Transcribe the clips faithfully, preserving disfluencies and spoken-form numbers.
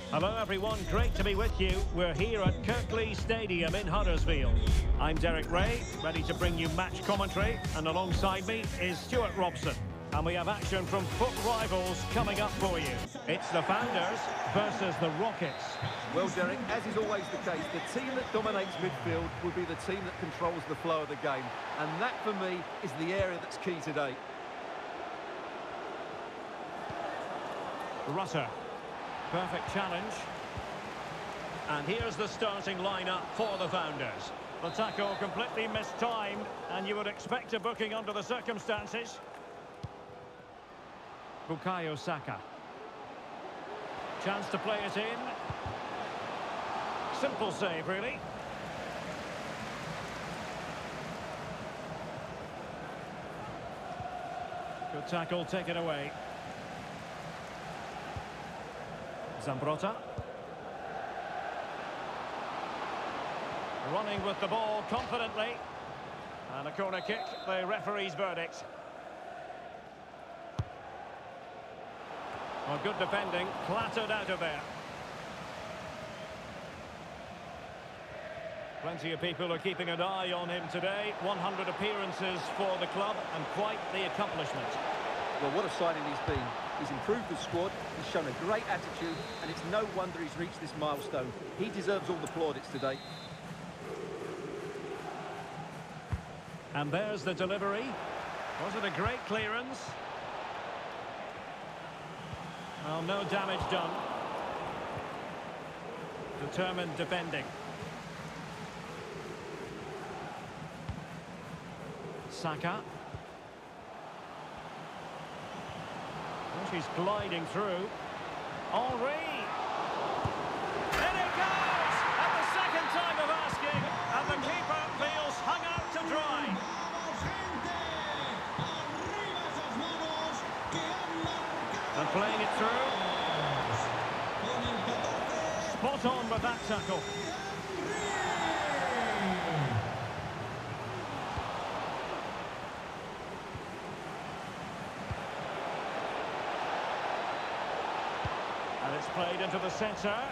Hello everyone, great to be with you. We're here at Kirklees Stadium in Huddersfield. I'm Derek Ray, ready to bring you match commentary, and alongside me is Stuart Robson. And we have action from foot rivals coming up for you. It's the Founders versus the Rockets. Well, Derek, as is always the case, the team that dominates midfield will be the team that controls the flow of the game. And that, for me, is the area that's key today. Rutter. Perfect challenge. And here's the starting lineup for the Founders. The tackle completely mistimed, and you would expect a booking under the circumstances. Bukayo Saka. Chance to play it in. Simple save, really. Good tackle, taken away. Zambrotta. Running with the ball confidently. And a corner kick, the referee's verdict. Well, good defending, clattered out of there. Plenty of people are keeping an eye on him today. one hundred appearances for the club and quite the accomplishment. Well, what a signing he's been. He's improved the squad, he's shown a great attitude, and it's no wonder he's reached this milestone. He deserves all the plaudits today. And there's the delivery. Was it a great clearance? Well, no damage done. Determined defending. Saka. Oh, she's gliding through. Henry. In it goes! At the second time of asking, and the keeper feels hung out to dry. And playing it through. Spot on with that tackle. And it's played into the centre.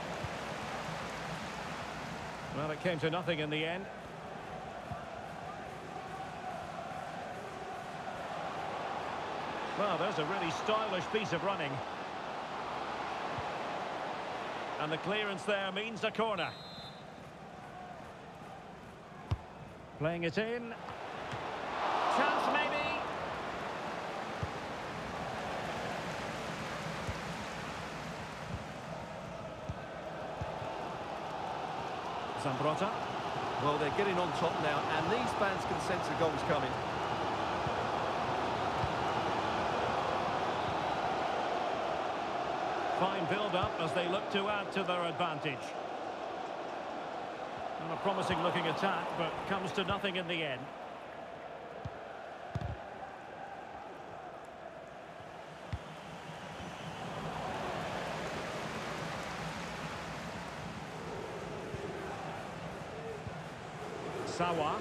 Well, it came to nothing in the end. Well, there's a really stylish piece of running. And the clearance there means a corner. Playing it in. Chance maybe. Zambrotta. Well, they're getting on top now, and these fans can sense the goals coming. Fine build-up as they look to add to their advantage. Well, a promising looking attack, but comes to nothing in the end. Sawa.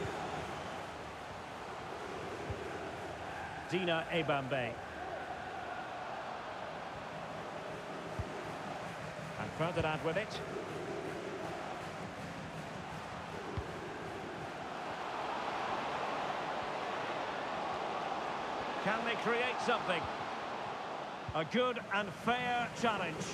Dina Ebambe. And Ferdinand with it. Can they create something? A good and fair challenge.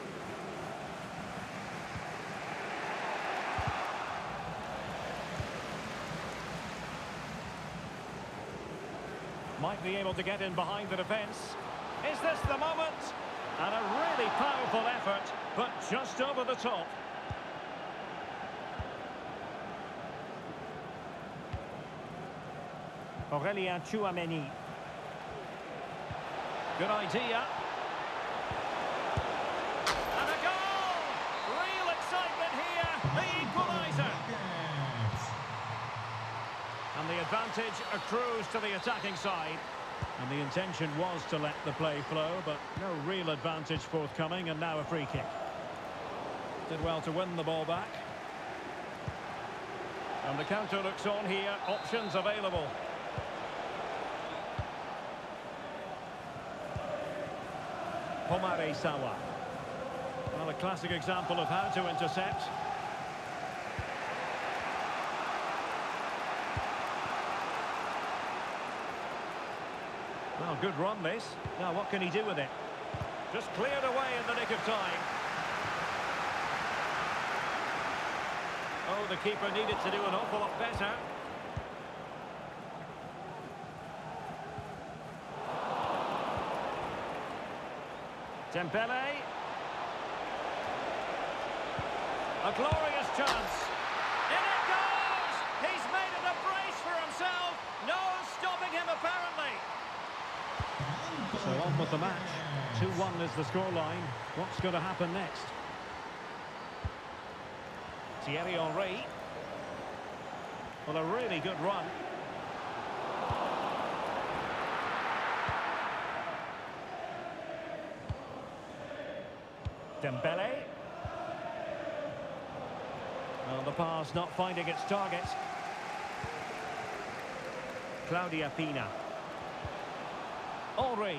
Might be able to get in behind the defence. Is this the moment? And a really powerful effort, but just over the top. Aurélien Tchouameni. Good idea. And a goal! Real excitement here, the equaliser. And the advantage accrues to the attacking side. And the intention was to let the play flow, but no real advantage forthcoming, and now a free kick. Did well to win the ball back. And the counter looks on here, options available. Omar Sawa. Well, a classic example of how to intercept. Well, good run this. Now what can he do with it? Just cleared away in the nick of time. Oh, the keeper needed to do an awful lot better. Dembele. A glorious chance. In it goes! He's made it a brace for himself. No stopping him, apparently. So on with the match. two one is the scoreline. What's going to happen next? Thierry Henry. Well, a really good run. Dembele. Well, the pass not finding its target. Claudia Pina. Henry.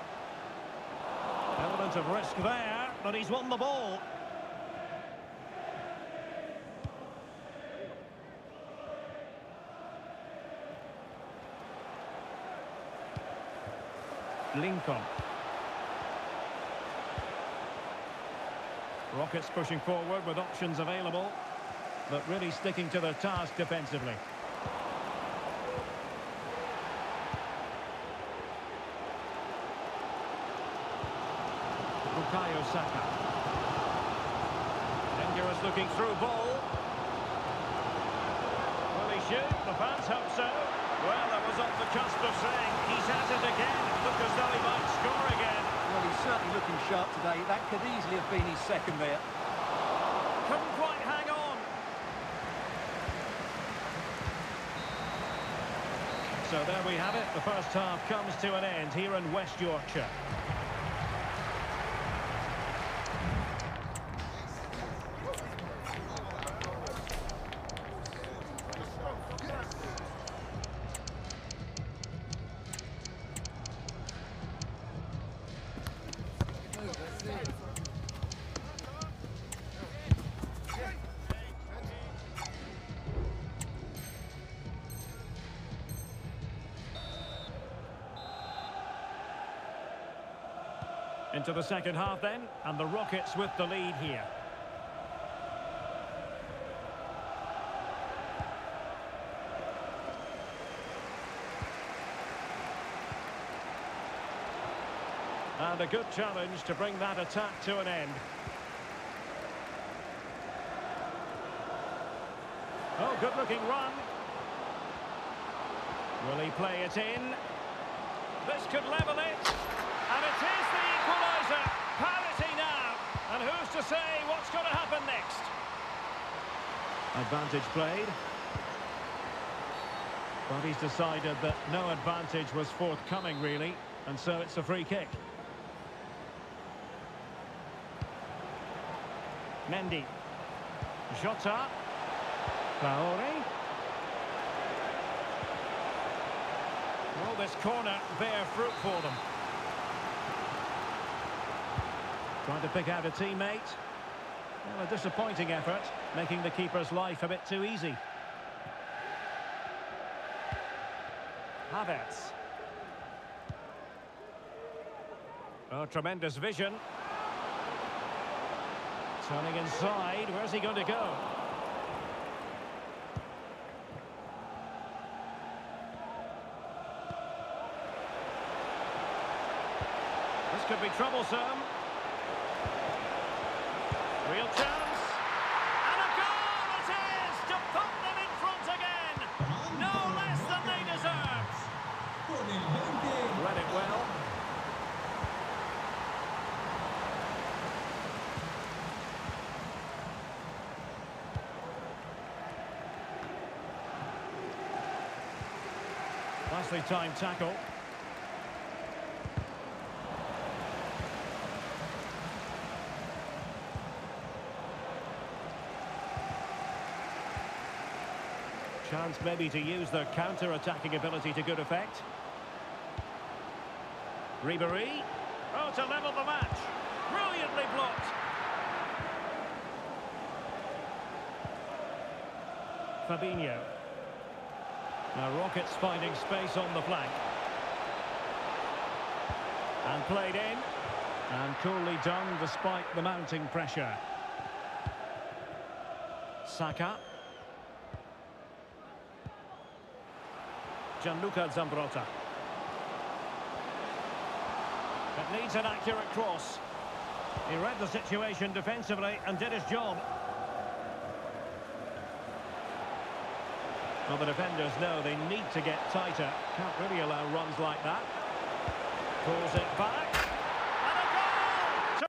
Element of risk there, but he's won the ball. Lincoln. Rockets pushing forward with options available, but really sticking to their task defensively. Bukayo Saka. Dangerous looking through ball. Will he shoot? The fans hope so. Well, that was off the cusp of saying he's at it again. Look as though he might score again. Well, he's certainly looking sharp today. That could easily have been his second there. Couldn't quite hang on. So there we have it. The first half comes to an end here in West Yorkshire. Into the second half then, and the Rockets with the lead here. And a good challenge to bring that attack to an end. Oh, good looking run. Will he play it in? This could level it. And it is the equaliser. Parity now. And who's to say what's going to happen next? Advantage played. But he's decided that no advantage was forthcoming, really. And so it's a free kick. Mendy. Jota. Traoré. Will this corner bear fruit for them? Trying to pick out a teammate. Well, a disappointing effort, making the keeper's life a bit too easy. Havertz. Oh, tremendous vision. Turning inside, where's he going to go? This could be troublesome. Real chance. And a goal it is to put them in front again. No less than they deserve. Read it well. Nicely timed tackle. Chance maybe to use their counter-attacking ability to good effect. Ribéry. Oh, to level the match. Brilliantly blocked. Fabinho. Now Rockets finding space on the flank. And played in. And coolly done despite the mounting pressure. Saka. Gianluca Zambrotta. It needs an accurate cross. He read the situation defensively and did his job. Well, the defenders know they need to get tighter. Can't really allow runs like that. Pulls it back. And a goal!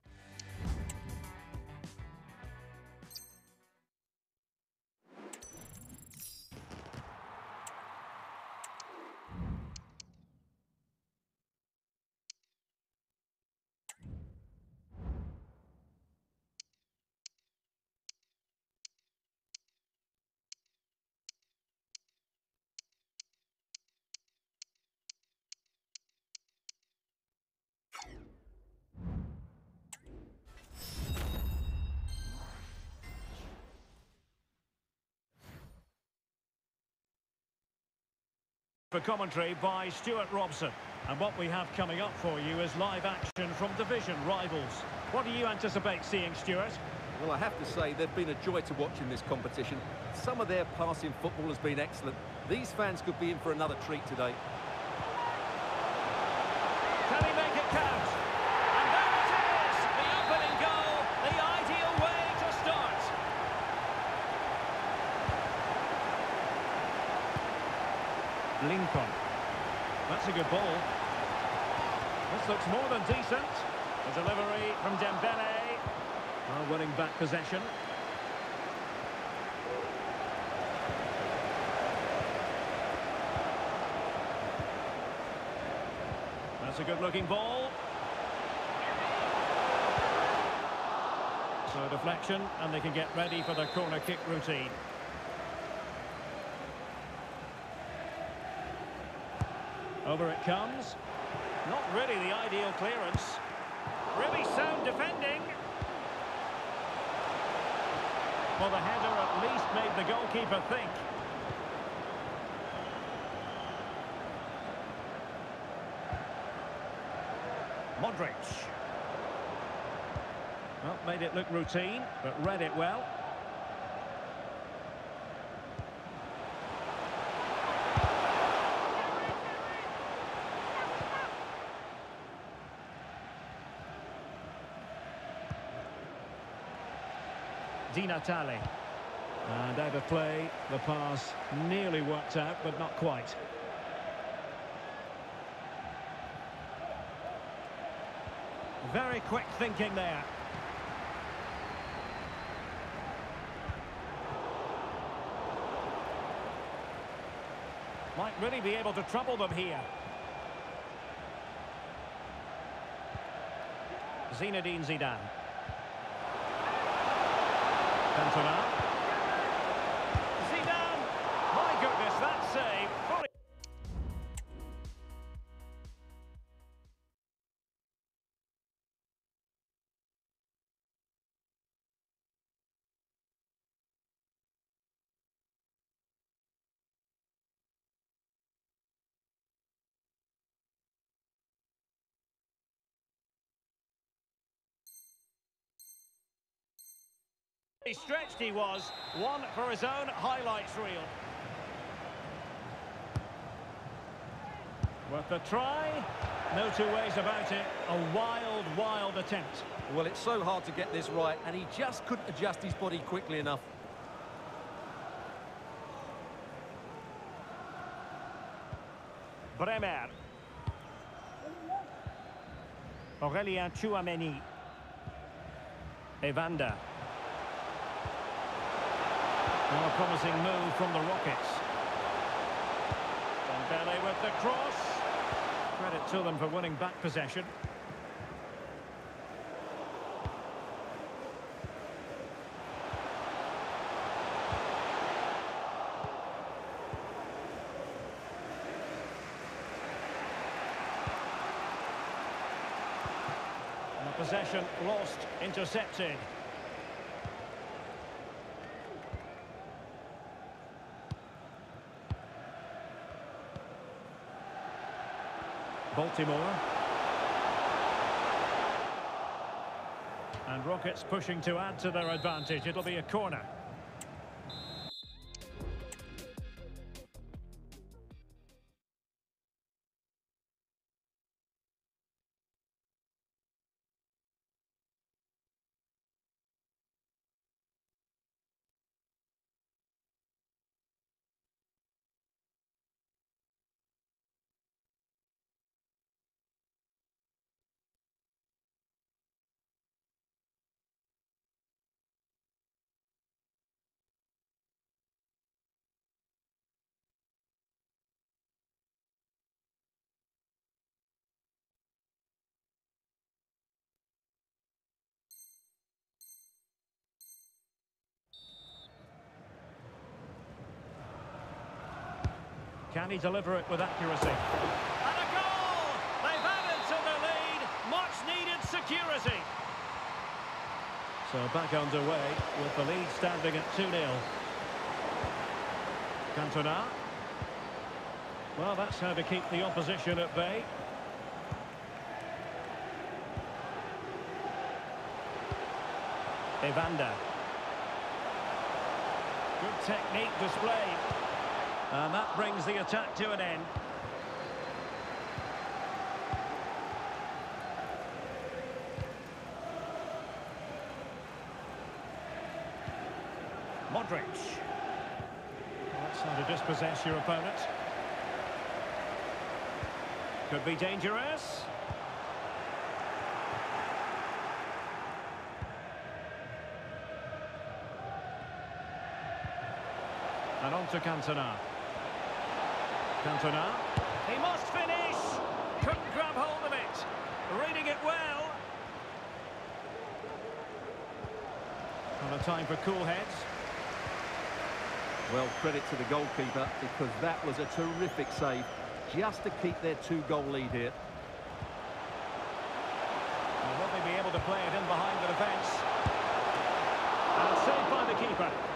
For commentary by Stuart Robson. And what we have coming up for you is live action from division rivals. What do you anticipate seeing, Stuart? Well, I have to say, they've been a joy to watch in this competition. Some of their passing football has been excellent. These fans could be in for another treat today. Can he make it count? And there it is! The opening goal, the ideal way to start. Lincoln. That's a good ball. This looks more than decent. The delivery from Dembele. Well, winning back possession. That's a good-looking ball. So deflection, and they can get ready for the corner kick routine. Over it comes. Not really the ideal clearance. Really sound defending. Well, the header at least made the goalkeeper think. Modric. Well, made it look routine, but read it well. Di Natale. And out of play, the pass nearly worked out, but not quite. Very quick thinking there. Might really be able to trouble them here. Zinedine Zidane. Cantona. Zidane! My goodness, that save! Fully. He stretched he was, one for his own highlights reel. Worth a try, no two ways about it, a wild, wild attempt. Well, it's so hard to get this right, and he just couldn't adjust his body quickly enough. Bremer. Aurélien Tchouameni. Evander. Well, a promising move from the Rockets. Dembele with the cross. Credit to them for winning back possession. And the possession lost, intercepted. Baltimore. And Rockets pushing to add to their advantage. It'll be a corner. Can he deliver it with accuracy? And a goal! They've added to the lead. Much needed security. So back underway with the lead standing at two nil. Cantona. Well, that's how to keep the opposition at bay. Evander. Good technique displayed. And that brings the attack to an end. Modric. That's how to dispossess your opponent. Could be dangerous. And on to Cantona. Cantona. He must finish. Couldn't grab hold of it. Reading it well. And a time for cool heads. Well, credit to the goalkeeper, because that was a terrific save, just to keep their two-goal lead here. And will they be able to play it in behind the defence? And saved by the keeper.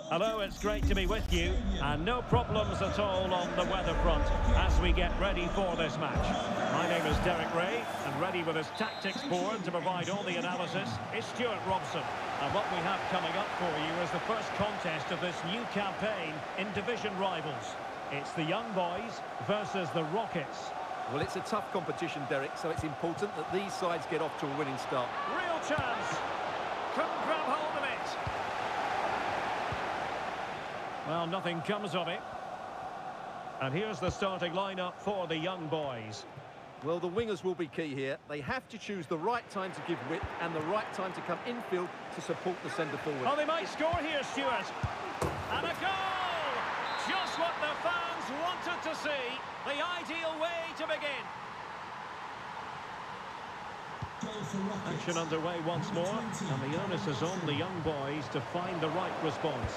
Hello, it's great to be with you, and no problems at all on the weather front as we get ready for this match. My name is Derek Ray, and ready with his tactics board to provide all the analysis is Stuart Robson. And what we have coming up for you is the first contest of this new campaign in division rivals. It's the Young Boys versus the Rockets. Well, it's a tough competition, Derek, so it's important that these sides get off to a winning start. Real chance. Couldn't grab hold of it. Well, nothing comes of it. And here's the starting lineup for the Young Boys. Well, the wingers will be key here. They have to choose the right time to give width and the right time to come infield to support the centre forward. Oh, they might score here, Stuart. And a goal! Just what the fans wanted to see. The ideal way to begin. Action underway once more. And the onus is on the Young Boys to find the right response.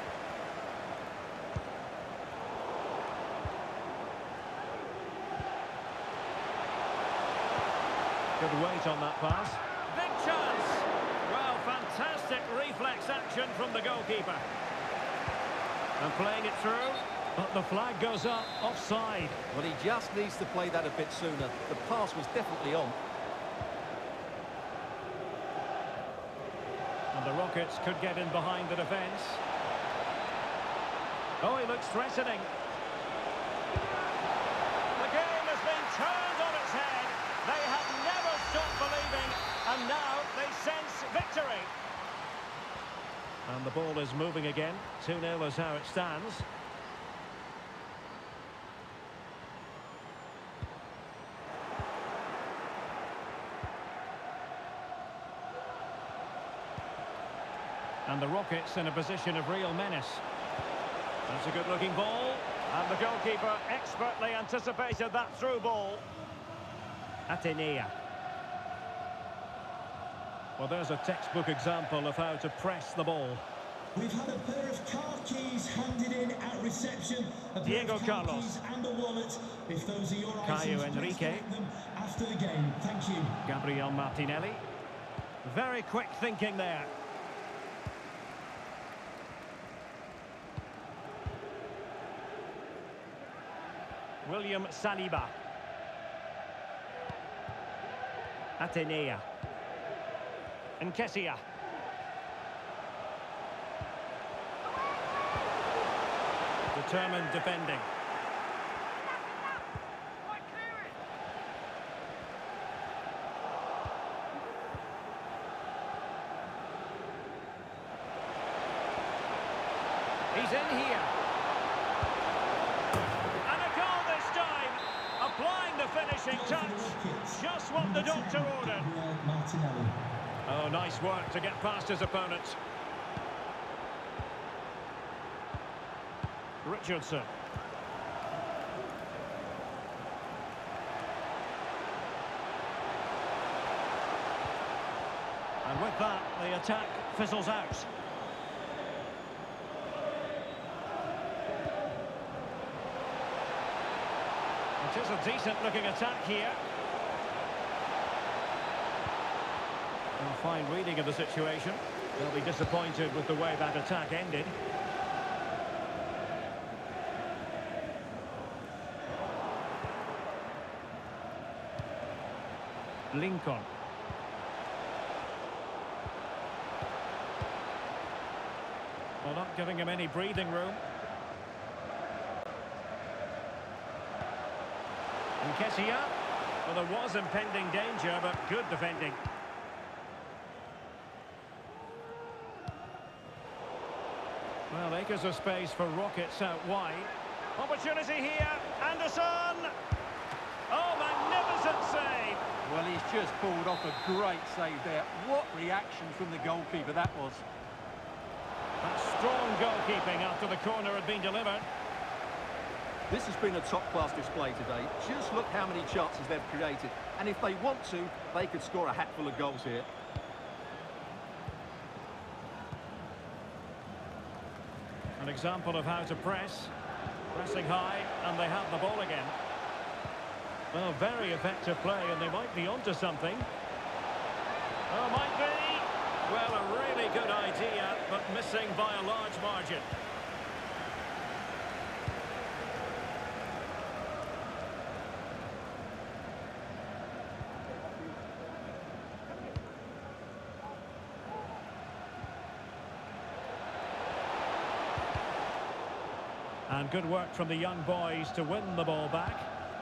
Good weight on that pass. Big chance! Well, fantastic reflex action from the goalkeeper. And playing it through, but the flag goes up, offside. Well, he just needs to play that a bit sooner. The pass was definitely on. And the Rockets could get in behind the defence. Oh, he looks threatening. The game has been turned on its head. They have never stopped believing, and now they sense victory. And the ball is moving again. two nil is how it stands. And the Rockets in a position of real menace. That's a good-looking ball. And the goalkeeper expertly anticipated that through ball. Atenea. Well, there's a textbook example of how to press the ball. We've had a pair of car keys handed in at reception. A pair Diego of car Carlos. keys and a wallet. If those are your Caio items, please Henrique. collect them after the game. Thank you. Gabriel Martinelli. Very quick thinking there. William Saliba. Atenea. Nketiah. Determined defending. He's in here. And a goal this time. Applying the finishing touch. Just what the doctor ordered. Martinelli. Oh, nice work to get past his opponents. Richardson. And with that, the attack fizzles out. It is a decent-looking attack here. A fine reading of the situation. They'll be disappointed with the way that attack ended. Lincoln. Well, not giving him any breathing room. Nketiah. Well, there was impending danger, but good defending. Well, acres of space for Rockets out wide. Opportunity here. Anderson. Oh, magnificent save. Well, he's just pulled off a great save there. What reaction from the goalkeeper that was. That's strong goalkeeping after the corner had been delivered. This has been a top-class display today. Just look how many chances they've created. And if they want to, they could score a hatful of goals here. An example of how to press. Pressing high, and they have the ball again. Well, very effective play, and they might be onto something. Oh, might be. Well, a really good idea, but missing by a large margin. And good work from the young boys to win the ball back.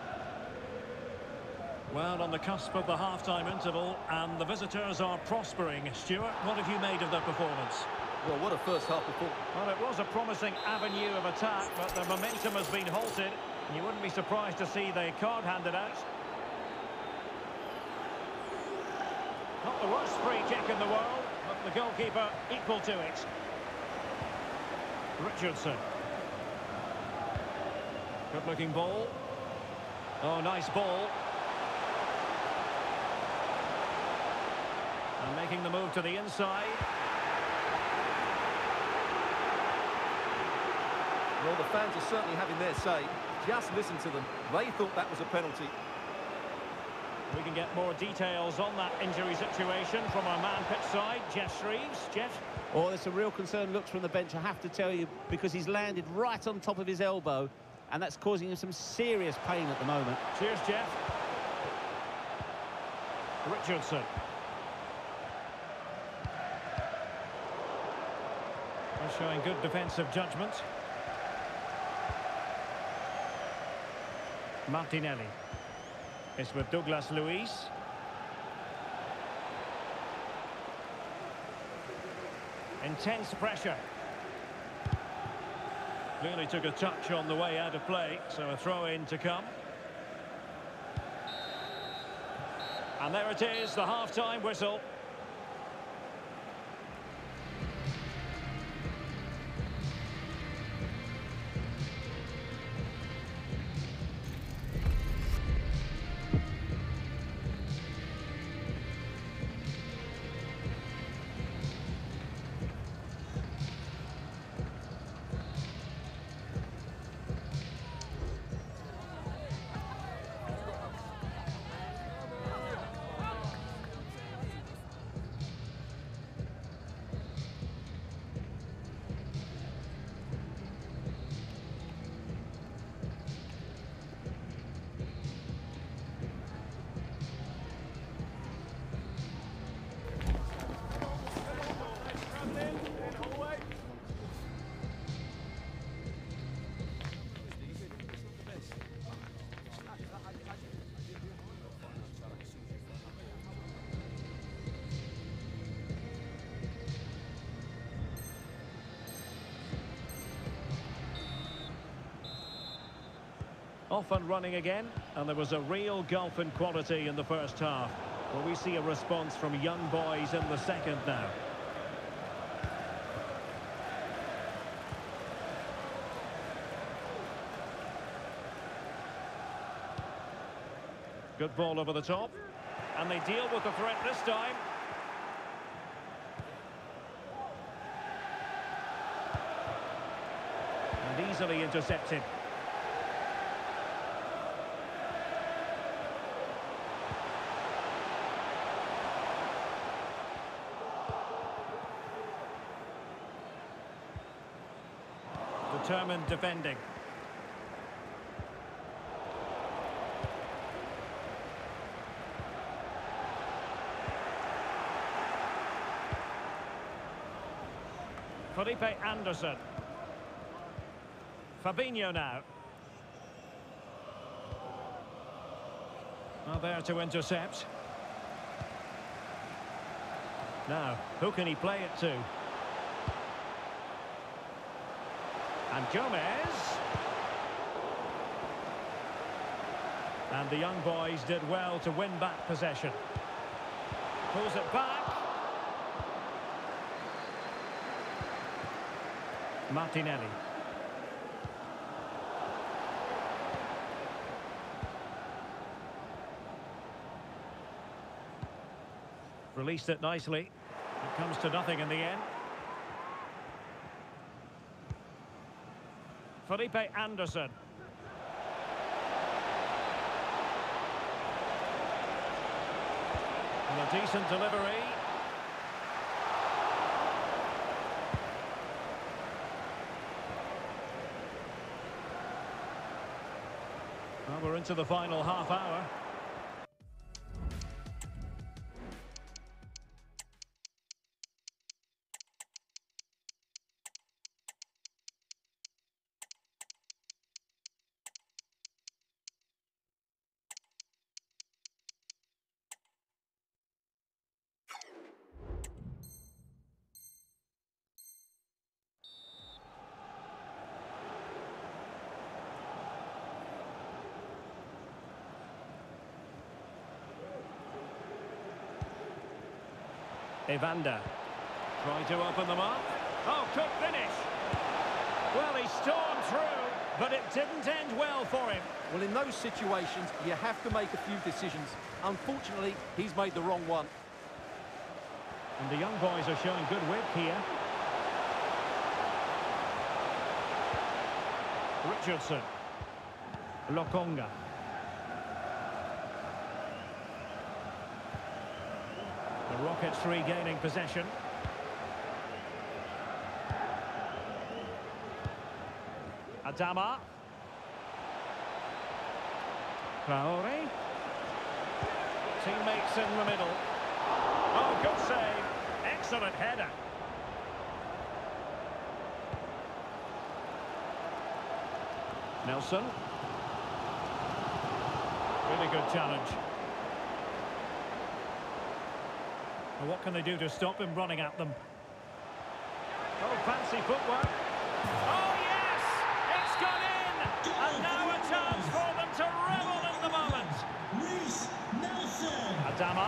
Well, on the cusp of the half-time interval, and the visitors are prospering. Stuart, what have you made of their performance? Well, what a first half performance. Well, it was a promising avenue of attack, but the momentum has been halted. And you wouldn't be surprised to see the card handed out. Not the worst free kick in the world, but the goalkeeper equal to it. Richardson. Good-looking ball. Oh, nice ball. And making the move to the inside. Well, the fans are certainly having their say. Just listen to them. They thought that was a penalty. We can get more details on that injury situation from our man pitch side, Jeff Shreves. Jeff? Oh, there's some real concern looks from the bench, I have to tell you, because he's landed right on top of his elbow, and that's causing him some serious pain at the moment. Cheers, Jeff. Richardson. They're showing good defensive judgment. Martinelli. It's with Douglas Luiz. Intense pressure. Clearly took a touch on the way out of play, so a throw-in to come. And there it is, the half-time whistle. Off and running again, and there was a real gulf in quality in the first half. Well, we see a response from young boys in the second now. Good ball over the top, and they deal with the threat this time. And easily intercepted. Determined defending. Felipe Anderson. Fabinho now. Well, there to intercept. Now, who can he play it to? And Gomez. And the young boys did well to win back possession. Pulls it back. Martinelli. Released it nicely. It comes to nothing in the end. Felipe Anderson. And a decent delivery. Well, we're into the final half hour. Evander trying to open them up. Oh, good finish. Well, he stormed through, but it didn't end well for him. Well, in those situations, you have to make a few decisions. Unfortunately, he's made the wrong one. And the young boys are showing good wit here. Richardson. Lokonga. The Rockets regaining possession. Adama. Traore. Teammates in the middle. Oh, good save. Excellent header. Nelson. Really good challenge. Well, what can they do to stop him running at them? Oh, fancy footwork. Oh, yes! It's gone in! And now a chance for them to revel in the moment. Reece Nelson. Adama.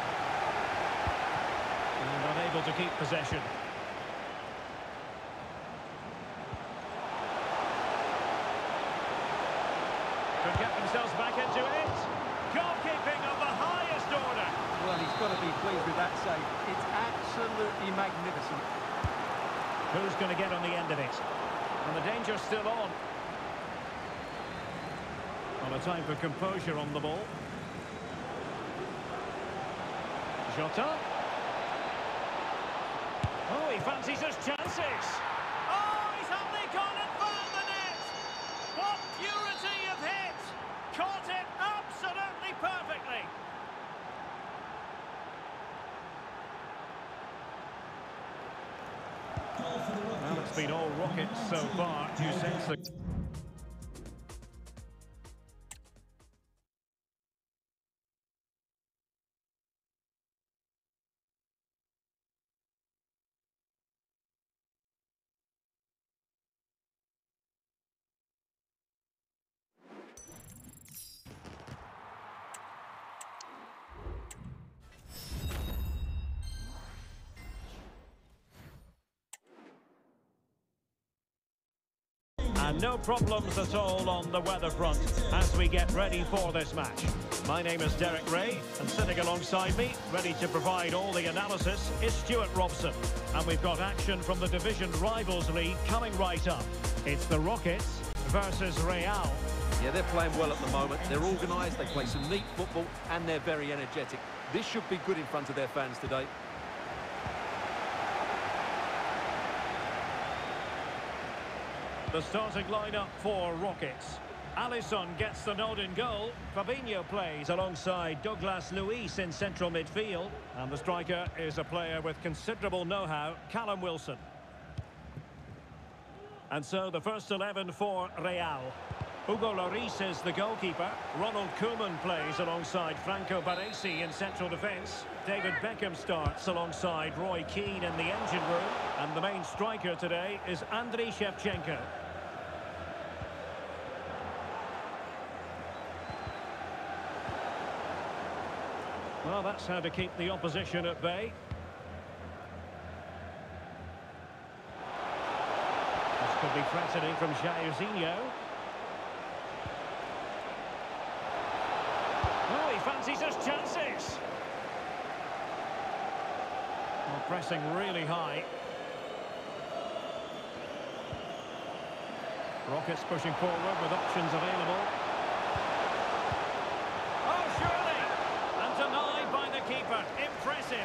And unable to keep possession. Could get themselves back into it. Goalkeeping of the highest order. Well, he's got to be pleased with that save. It's absolutely magnificent. Who's going to get on the end of it? And the danger's still on. Well, a time for composure on the ball. Jota. Oh, he fancies his chances. Oh, he's only gone and found the net. What purity of hit. Caught it absolutely perfectly. Well, it's been all Rockets so far. Do you sense the... And no problems at all on the weather front as we get ready for this match. My name is Derek Ray, and sitting alongside me, ready to provide all the analysis, is Stuart Robson. And we've got action from the Division Rivals League coming right up. It's the Rockets versus Real. Yeah, they're playing well at the moment. They're organised, they play some neat football, and they're very energetic. This should be good in front of their fans today. The starting lineup for Rockets. Alisson gets the nod in goal. Fabinho plays alongside Douglas Luiz in central midfield. And the striker is a player with considerable know-how, Callum Wilson. And so the first eleven for Real. Hugo Lloris is the goalkeeper. Ronald Koeman plays alongside Franco Baresi in central defence. David Beckham starts alongside Roy Keane in the engine room. And the main striker today is Andriy Shevchenko. Well, that's how to keep the opposition at bay. This could be threatening from Jairzinho. Oh, he fancies his chances. Well, pressing really high. Rockets pushing forward with options available. Oh, surely! And denied by the keeper. Impressive.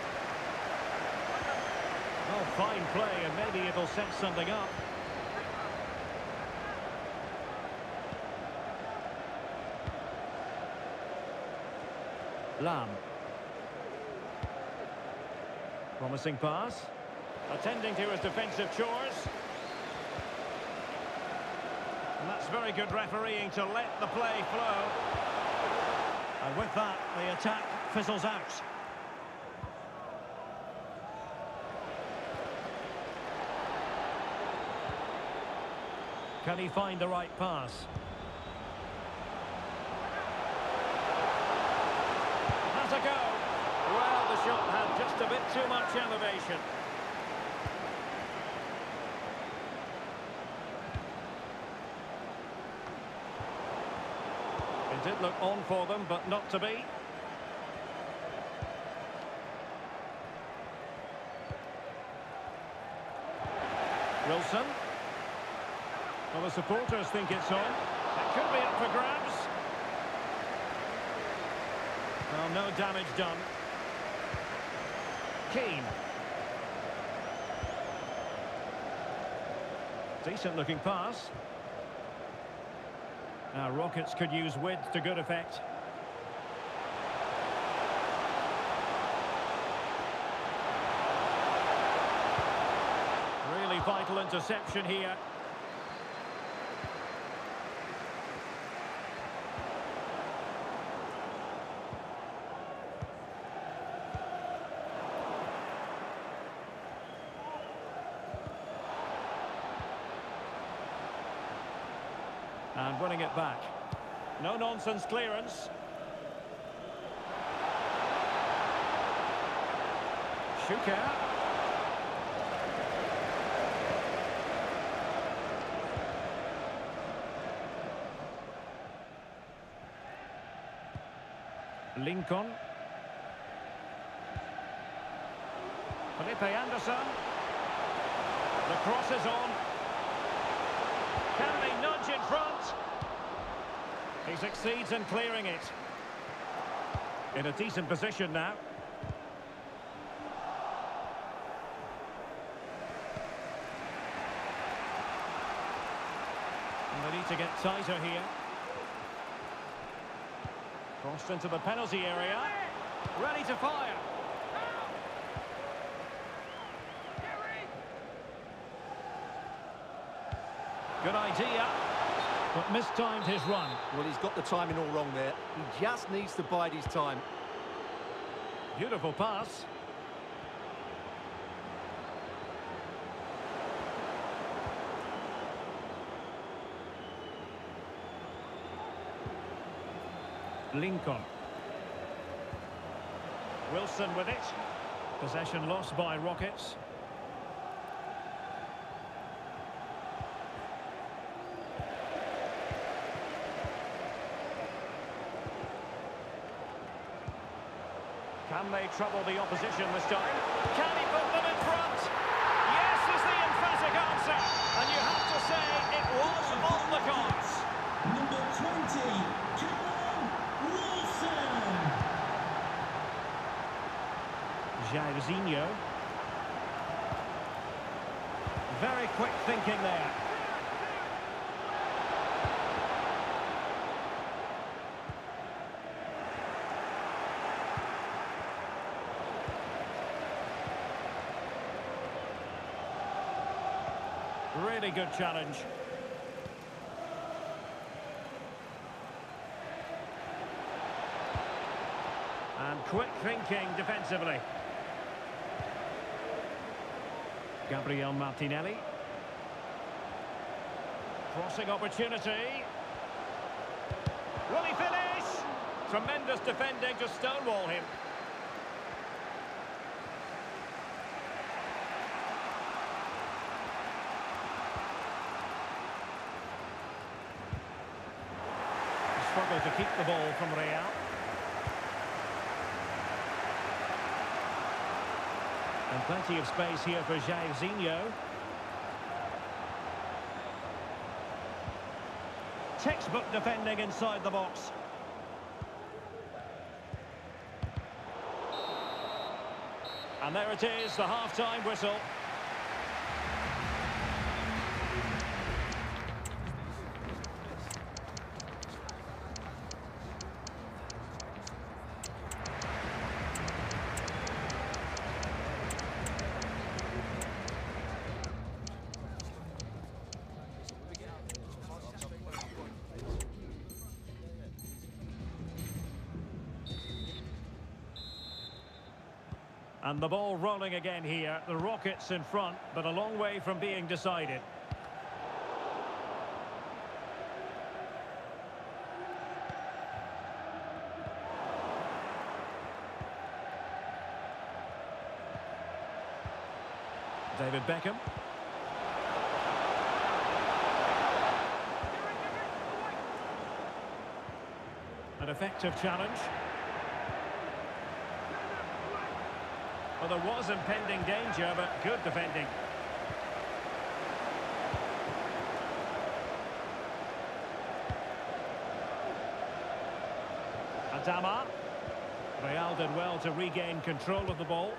Oh, fine play, and maybe it'll set something up. Lam. Promising pass. Attending to his defensive chores. And that's very good refereeing to let the play flow. And with that, the attack fizzles out. Can he find the right pass? Has a go. Well, the shot had just a bit too much elevation. It did look on for them, but not to be. Wilson. Well, the supporters think it's on. It could be up for grabs. Well, no damage done. Keane. Decent looking pass. Now Rockets could use width to good effect. Really vital interception here. And winning it back. No-nonsense clearance. Schuker. Lincoln. Felipe Anderson. The cross is on. Can they nudge in front? He succeeds in clearing it. In a decent position now. And they need to get tighter here. Crossed into the penalty area. Ready to fire. Good idea, but mistimed his run. Well, he's got the timing all wrong there. He just needs to bide his time. Beautiful pass. Lincoln. Wilson with it. Possession lost by Rockets. Can they trouble the opposition this time? Can he put them in front? Yes is the emphatic answer. And you have to say it was on the cards. Number twenty, Callum Wilson. Jairzinho. Very quick thinking there. Really good challenge. And quick thinking defensively. Gabriel Martinelli. Crossing opportunity. Will he finish? Tremendous defending to stonewall him. Struggle to keep the ball from Real. And plenty of space here for Jairzinho. Textbook defending inside the box. And there it is, the half-time whistle. And the ball rolling again here. The Rockets in front, but a long way from being decided. David Beckham. An effective challenge. Well, there was impending danger, but good defending. Adama. Real did well to regain control of the ball.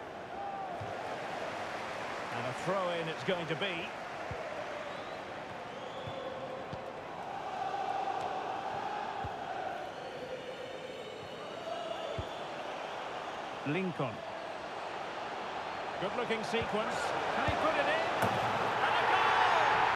And a throw-in it's going to be. Lincoln. Good-looking sequence. Can he put it in? And a goal!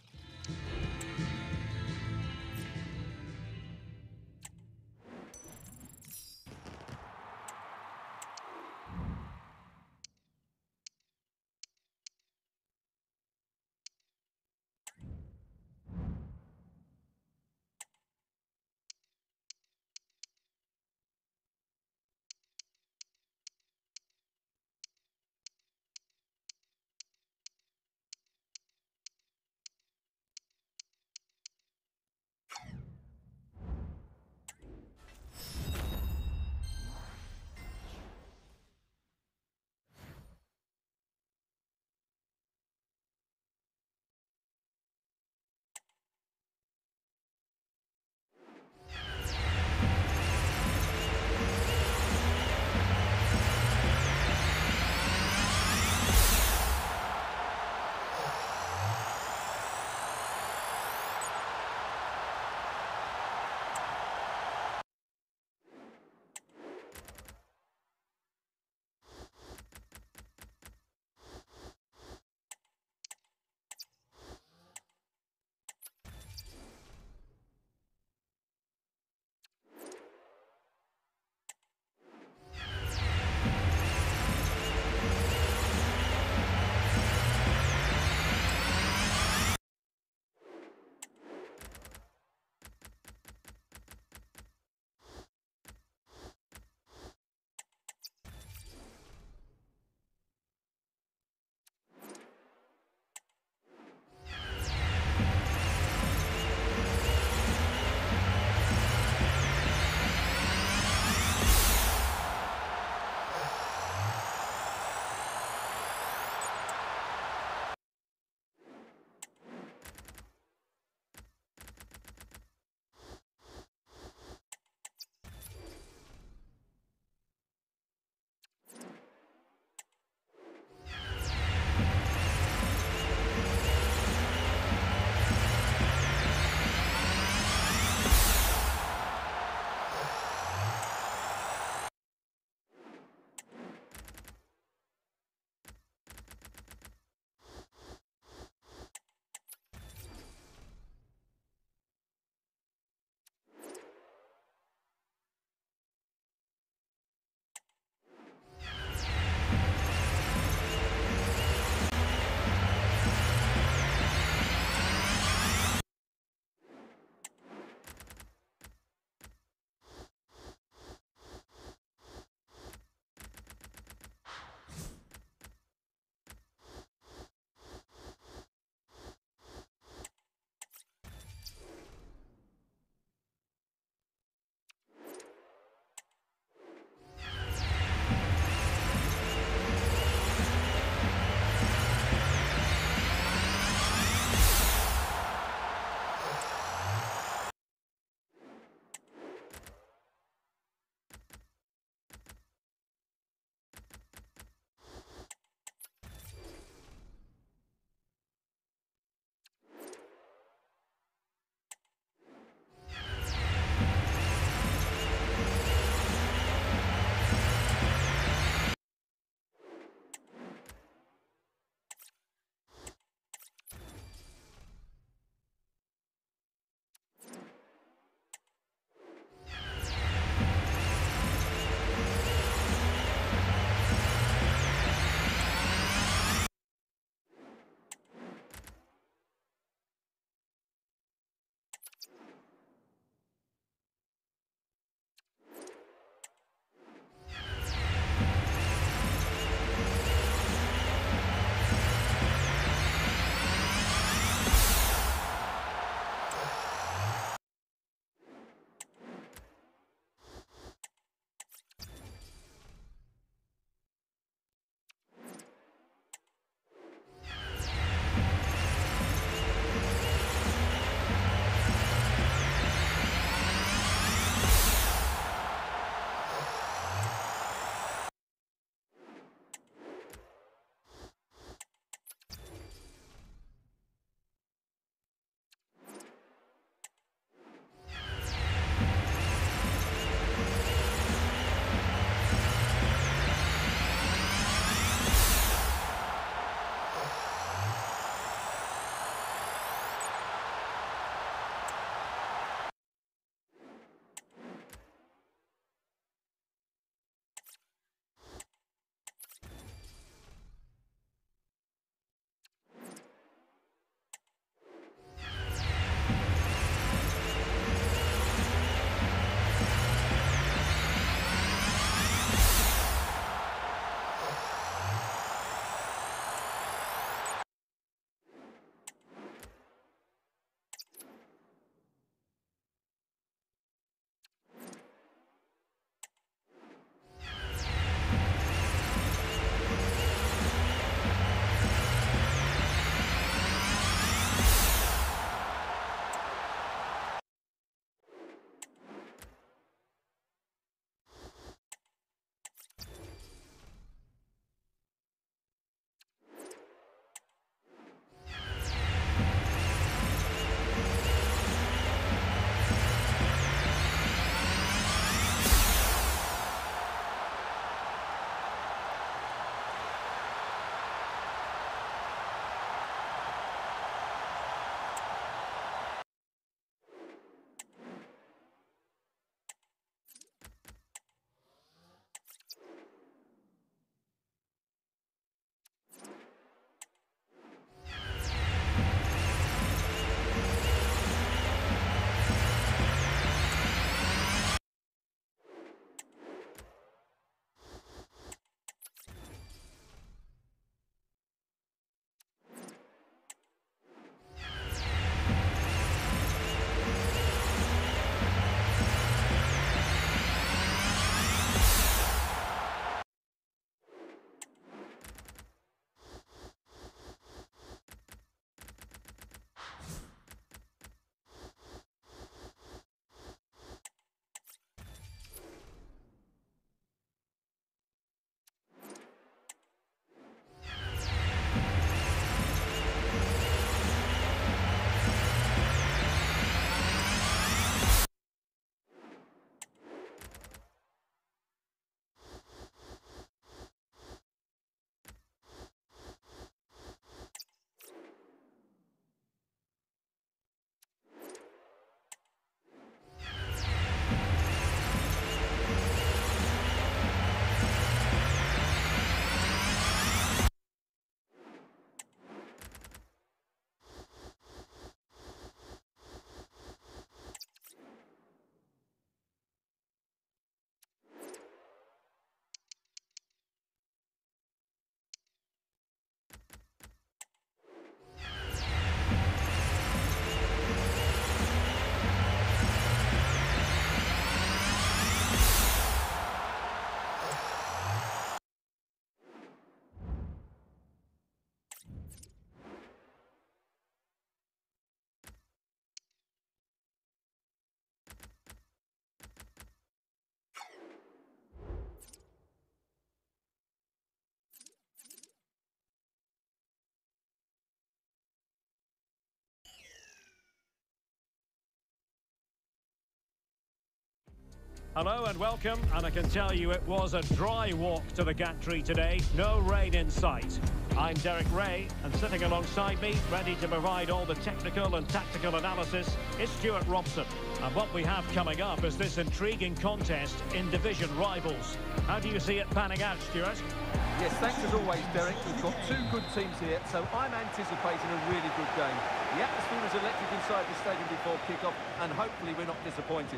Hello and welcome, and I can tell you it was a dry walk to the gantry today, no rain in sight. I'm Derek Ray, and sitting alongside me, ready to provide all the technical and tactical analysis, is Stuart Robson. And what we have coming up is this intriguing contest in division rivals. How do you see it panning out, Stuart? Yes, thanks as always, Derek. We've got two good teams here, so I'm anticipating a really good game. The atmosphere is electric inside the stadium before kick-off, and hopefully we're not disappointed.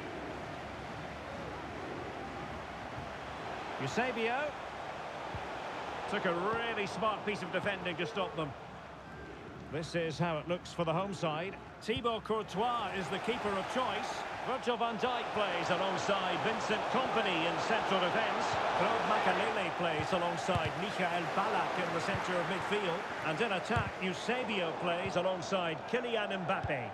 Eusebio took a really smart piece of defending to stop them. This is how it looks for the home side. Thibaut Courtois is the keeper of choice. Virgil van Dijk plays alongside Vincent Kompany in central defence. Claude Makelele plays alongside Michael Ballack in the centre of midfield. And in attack, Eusebio plays alongside Kylian Mbappe.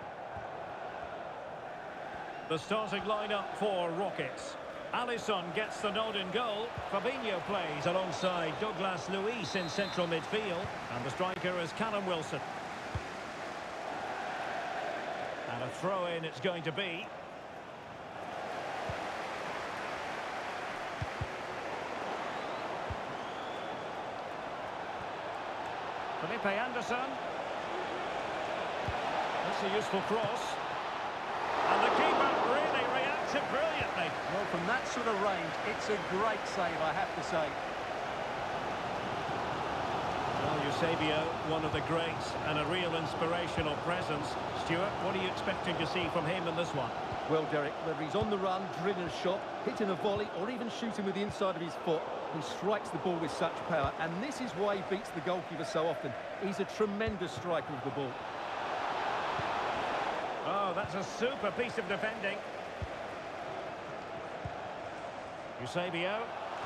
The starting lineup for Rockets. Alisson gets the nod in goal. Fabinho plays alongside Douglas Luiz in central midfield. And the striker is Callum Wilson. And a throw-in it's going to be. Felipe Anderson. That's a useful cross. And the keeper really reacted brilliantly. Well, from that sort of range, it's a great save, I have to say. Well, Eusebio, one of the greats and a real inspirational presence. Stuart, what are you expecting to see from him in this one? Well, Derek, whether he's on the run, drilling a shot, hitting a volley, or even shooting with the inside of his foot, he strikes the ball with such power. And this is why he beats the goalkeeper so often. He's a tremendous striker of the ball. Oh, that's a super piece of defending. Eusebio.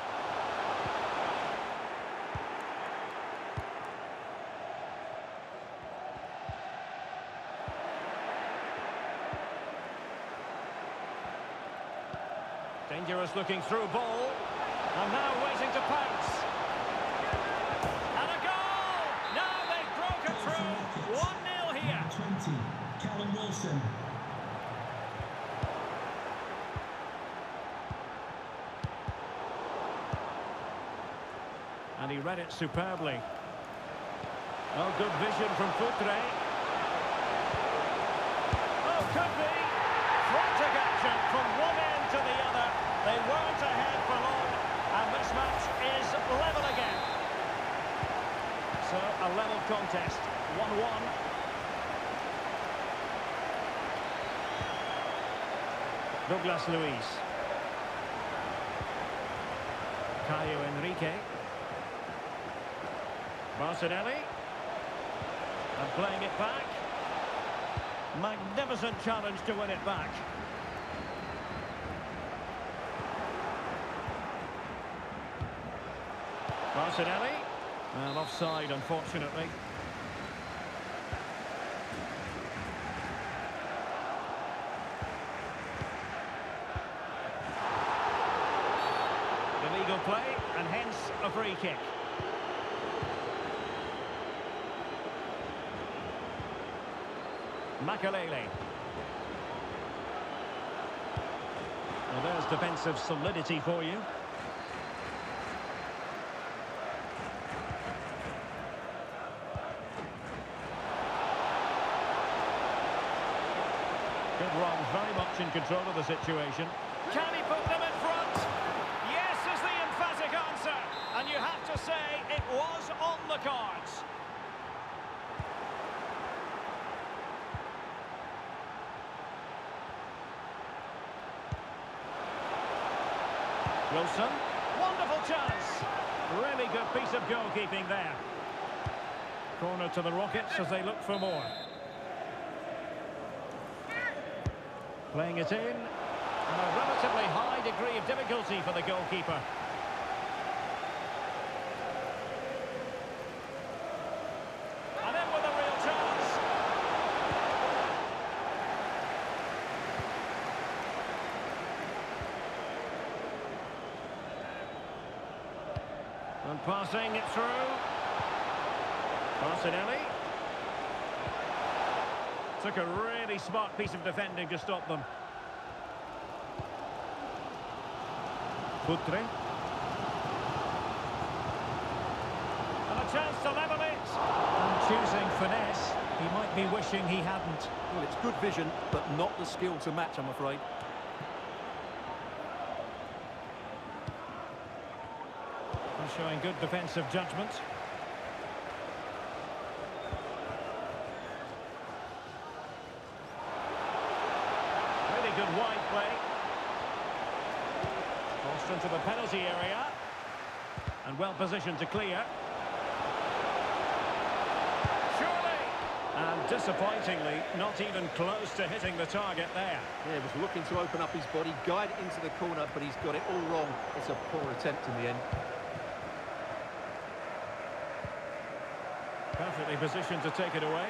Dangerous looking through ball. And now waiting to pounce. And a goal! Now they've broken through. one nil here. twenty, Callum Wilson. And he read it superbly. Oh, good vision from Futre. Oh, could be. Frantic action from one end to the other. They weren't ahead for long, and this match is level again. So, a level contest, one one. Douglas Luiz. Caio Henrique. Martinelli. And playing it back. Magnificent challenge to win it back. Martinelli. Well, offside, unfortunately. Illegal play, and hence a free kick. Makelele. Well, there's defensive solidity for you. Good run, very much in control of the situation. Can he put them in front? Yes is the emphatic answer. And you have to say it was on the cards. Wilson, wonderful chance. Really good piece of goalkeeping there. Corner to the Rockets as they look for more. Playing it in. And a relatively high degree of difficulty for the goalkeeper. And in with a real chance. And passing it through. Martinelli. Took a really smart piece of defending to stop them. Futre. And a chance to level it. And choosing finesse. He might be wishing he hadn't. Well, it's good vision, but not the skill to match, I'm afraid. He's showing good defensive judgment. Really good wide play. Crossed into the penalty area. And well positioned to clear. Surely! And disappointingly, not even close to hitting the target there. Yeah, he was looking to open up his body, guide it into the corner, but he's got it all wrong. It's a poor attempt in the end. Perfectly positioned to take it away.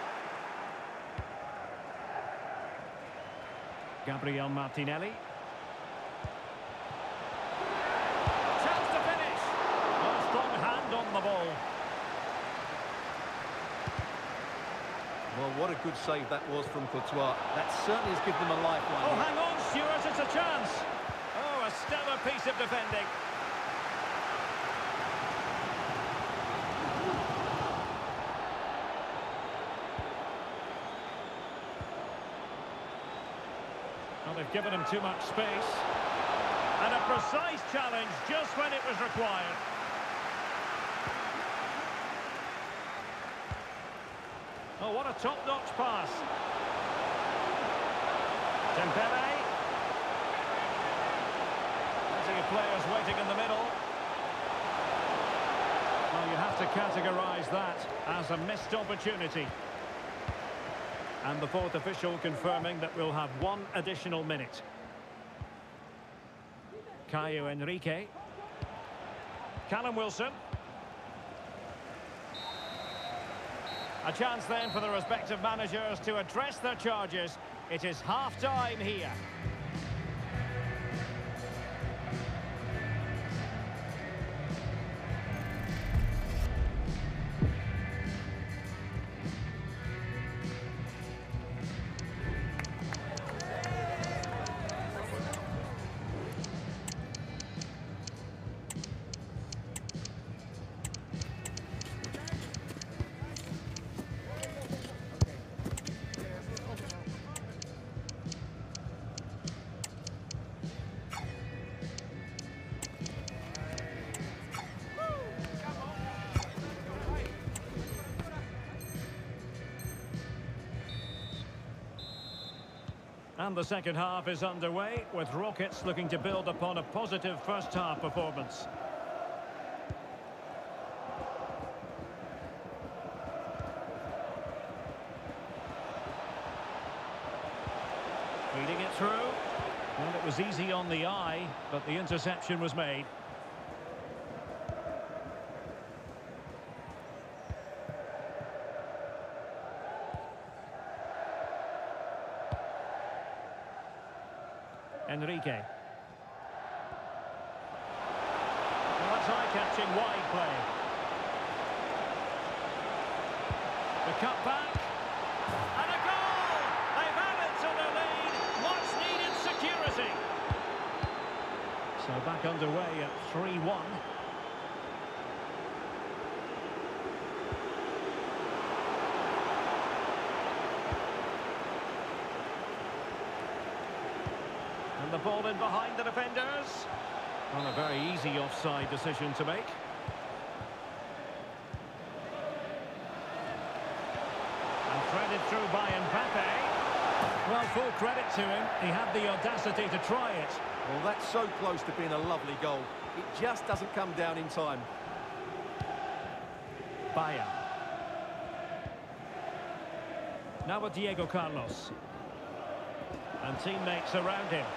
Gabriel Martinelli. Chance to finish. A strong hand on the ball. Well, what a good save that was from Courtois. That certainly has given them a lifeline. Oh, hang on, Stuart, it's a chance. Oh, a stellar piece of defending. Well, they've given him too much space. And a precise challenge just when it was required. Oh, what a top-notch pass. Dembele. Plenty of players waiting in the middle. Well, you have to categorise that as a missed opportunity. And the fourth official confirming that we'll have one additional minute. Caio Henrique. Callum Wilson. A chance then for the respective managers to address their charges. It is half-time here. And the second half is underway, with Rockets looking to build upon a positive first-half performance. Feeding it through. Well, it was easy on the eye, but the interception was made. Enrique. Well, that's eye-catching wide play. The cut back. And a goal! They've added to the lead. Much-needed security. So back underway at three one. And the ball in behind the defenders. Well, a very easy offside decision to make. And threaded through by Mbappe. Well, full credit to him. He had the audacity to try it. Well, that's so close to being a lovely goal. It just doesn't come down in time. Baya. Now with Diego Carlos. And teammates around him.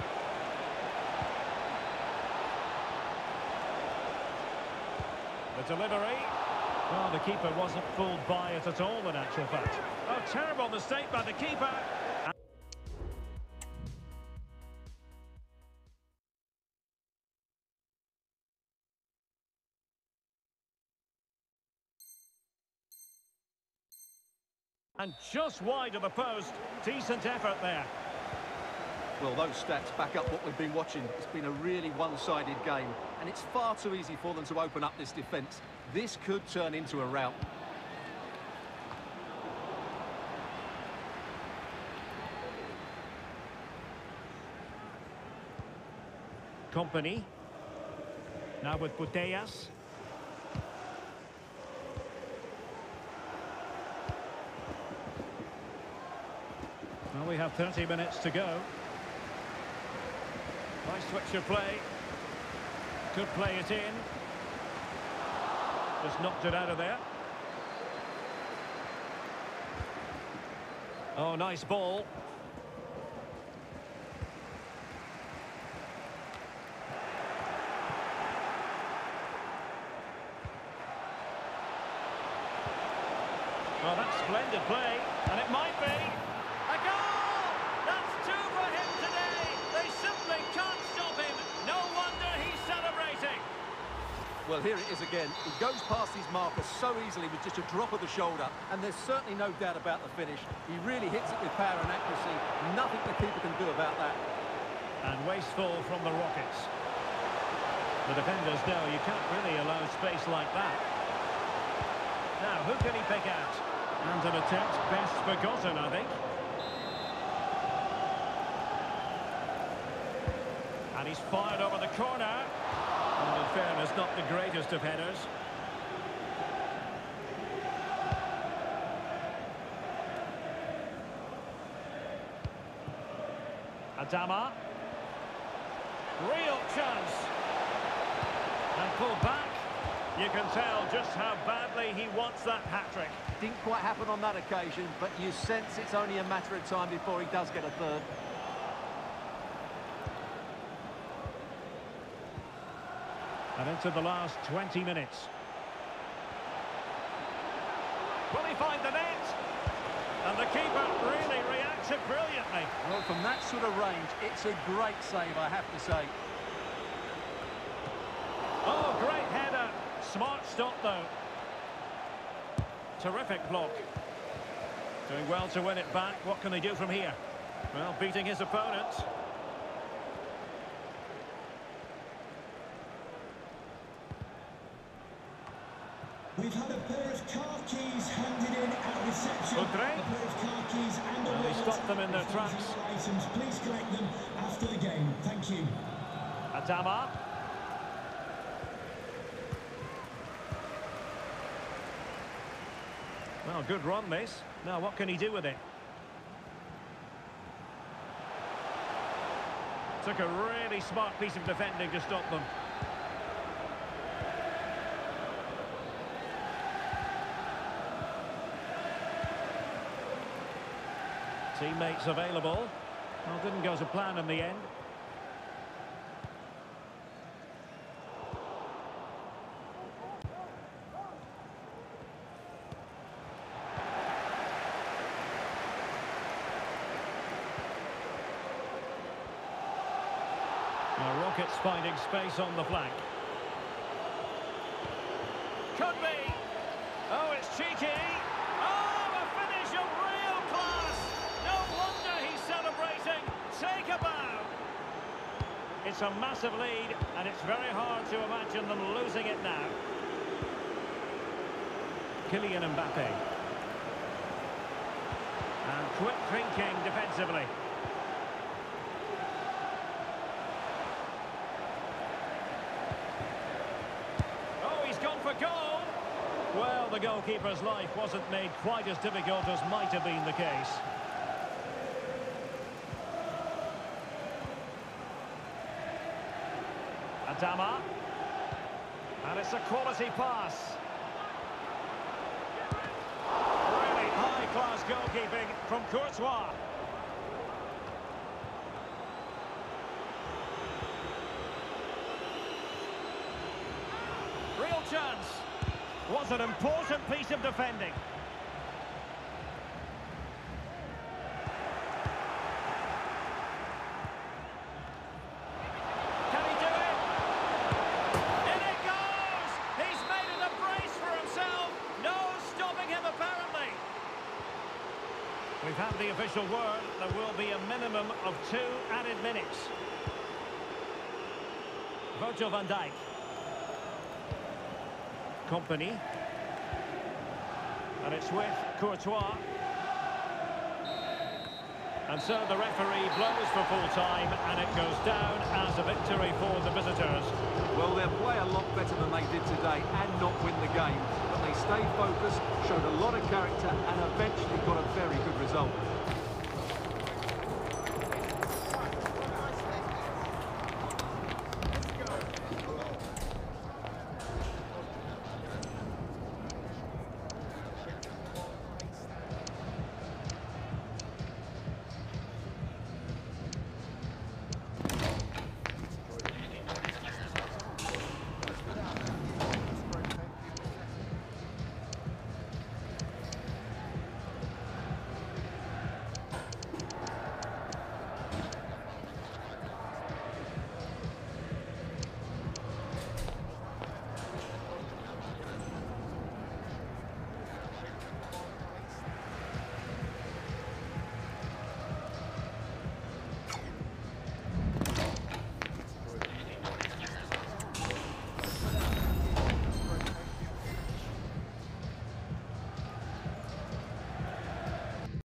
The delivery. Well, the keeper wasn't fooled by it at all, in actual fact. Oh, terrible mistake by the keeper. And just wide of the post. Decent effort there. Well, those stats back up what we've been watching. It's been a really one-sided game, and it's far too easy for them to open up this defence. This could turn into a rout. Company. Now with Putellas. Well, we have thirty minutes to go. Nice switch of play. Could play it in. Just knocked it out of there. Oh, nice ball. Well, that's splendid play, and it might be a goal! That's two for him today! They simply can't stop him! No wonder he's celebrating! Well, here it is again. He goes past his marker so easily with just a drop of the shoulder, and there's certainly no doubt about the finish. He really hits it with power and accuracy. Nothing the keeper can do about that. And wasteful from the Rockets. The defenders know you can't really allow space like that. Now, who can he pick out? And an attempt best forgotten, I think. And he's fired over the corner. And in fairness, not the greatest of headers. Adama. Real chance. And pulled back. You can tell just how badly he wants that hat-trick. Didn't quite happen on that occasion, but you sense it's only a matter of time before he does get a third. And into the last twenty minutes. Will he find the net? And the keeper really reacts it brilliantly. Well, from that sort of range, it's a great save, I have to say. Oh, great header. Smart stop, though. Terrific block. Doing well to win it back. What can they do from here? Well, beating his opponent. We've had a pair of car keys handed in at reception. Udre. A pair of car keys and a Well, they wallet. stopped them in their If these tracks. are your items, please collect them after the game. Thank you. Adama. Well, good run, this. Now, what can he do with it? Took a really smart piece of defending to stop them. Teammates available. Well, didn't go to plan in the end. Now, Rockets finding space on the flank. Could be. Oh, it's cheeky. Oh, a finish of real class. No wonder he's celebrating. Take a bow. It's a massive lead, and it's very hard to imagine them losing it now. Kylian Mbappe. And quick thinking defensively. For goal. Well, the goalkeeper's life wasn't made quite as difficult as might have been the case. Adama. And it's a quality pass. Really high-class goalkeeping from Courtois. Real chance. Was an important piece of defending. Can he do it? In it goes! He's made it a brace for himself. No stopping him, apparently. We've had the official word, there will be a minimum of two added minutes. Virgil van Dijk. Company. And it's with Courtois. And so the referee blows for full time, and it goes down as a victory for the visitors. Well, they'll play a lot better than they did today and not win the game. But they stayed focused, showed a lot of character, and eventually got a very good result.